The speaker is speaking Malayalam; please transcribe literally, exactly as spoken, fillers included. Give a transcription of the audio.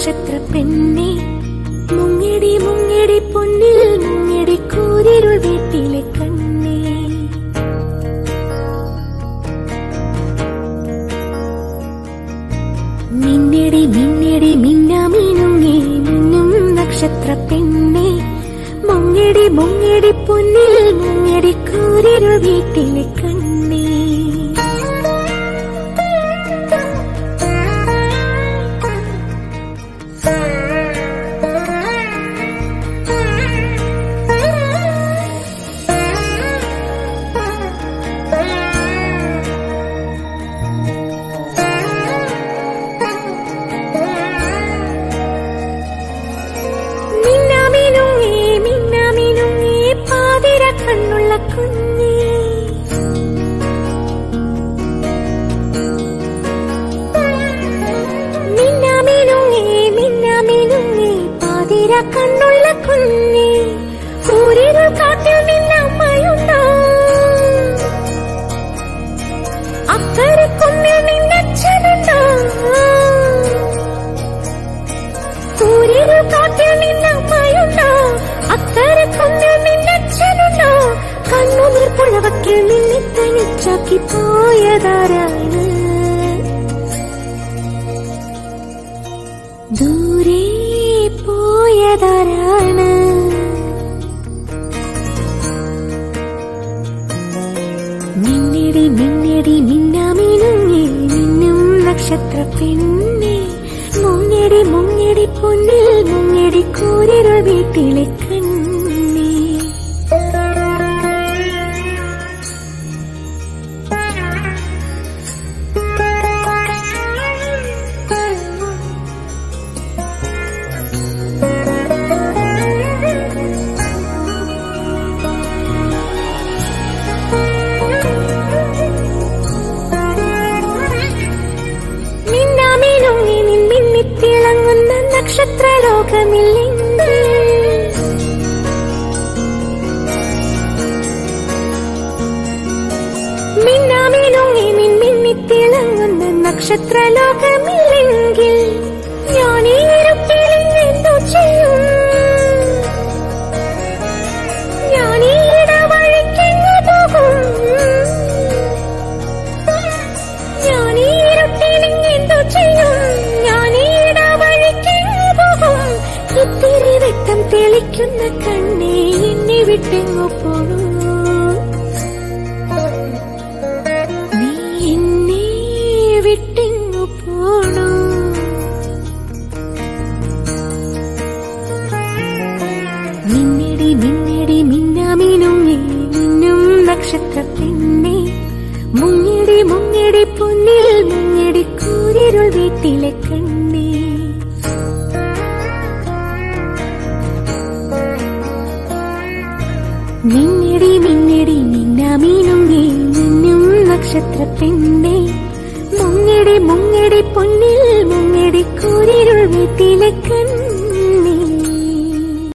നക്ഷത്ര പെണ്ണെ മുങ്ങിടി മുങ്ങിടി പൊന്നിൽ മുങ്ങിടി കൂരിരുൾ വീട്ടിലെ കണ്ണേ മിന്നടി മിന്നടി മിന്നാമിനുങ്ങി മിന്നും നക്ഷത്ര പെണ്ണെ മുങ്ങിടി മുങ്ങിടി പൊന്നിൽ മുങ്ങിടി കൂരിരുൾ വീട്ടിലെ കണ്ണേ കണ്ണുള്ള കുഞ്ഞേ മിന്നാമിനുങ്ങേ മിന്നാമിനുങ്ങേ പാതിര കണ്ണുള്ള കുഞ്ഞേ സൂര്യരുൾ കാട്ടിൽ നിന്നമ്മയുണ്ടോ അക്കരെ കുന്നിൽ നിന്നച്ഛനുണ്ടോ സൂര്യരുൾ കാട്ടിൽ നിന്നമ്മയുണ്ടോ അക്കരെ കുന്നിൽ നിന്നച്ഛനുണ്ടോ കണ്ണുനീർ പുഴവക്കിൽ നിന്നെ തനിച്ചാക്കി പോയതാരാണ് ദൂരെ പോയതാരാണ് മിന്നടി മിന്നടി മിന്നാമിനുങ്ങി മിന്നും നക്ഷത്ര പെണ്ണെ മുങ്ങിടി മുങ്ങിടി പൊന്നിൽ മുങ്ങിടി കൂരിരുൾ വീട്ടിലെ കണ്ണേ തിളങ്ങുന്ന നക്ഷത്രലോകമില്ലെങ്കിൽ മിന്നാമിനുങ്ങി മിന്നി തിളങ്ങുന്ന നക്ഷത്രലോകമില്ലെങ്കിൽ ഞാൻ ഈ ഇരുട്ടിൽ എന്തോ ചെയ്യും ഞാൻ ഈ ഇടവഴിക്കെങ്ങു പോകും ഞാൻ ഈ ഇരുട്ടിൽ എന്തോ ചെയ്യും ഇത്തിരി വെട്ടം തെളിക്കുന്ന കണ്ണേ എന്നെ വിട്ടെങ്ങു പോണു നീ എന്നെ വിട്ടെങ്ങു പോണു മിന്നടി മിന്നടി മിന്നാമിനുങ്ങി മിന്നും നക്ഷത്ര പെണ്ണെ മുങ്ങിടി മുങ്ങിടി പൊന്നിൽ മുങ്ങിടി കൂരിരുൾ വീട്ടിലെ കണ്ണേ മിന്നടി മിന്നടി മിന്നാമിനുങ്ങി മിന്നും നക്ഷത്ര പെണ്ണെ മുങ്ങിടി മുങ്ങിടി പൊന്നിൽ മുങ്ങിടി കൂരിരുൾ വീട്ടിലെ കണ്ണേ